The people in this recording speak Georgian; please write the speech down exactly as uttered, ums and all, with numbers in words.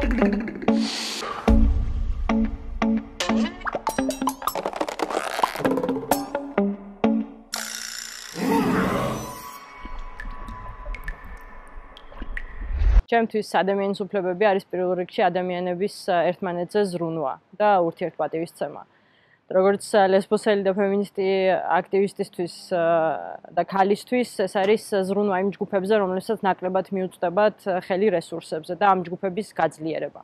ჩემთვის ადამიანის უფლებები არის პირველ რიგში ადამიანების ერთმანეთზე ზრუნვა და ურთიერთპატივისცემა. როგორც ლესბოსელი და ფემინისტი აქტივისტისთვის და ქალისთვის ეს არის ზრუნვა იმ ჯგუფებზე, რომლებსაც ნაკლებად მიუწვდებათ ხელი რესურსებზე და ამ ჯგუფების გაძლიერება.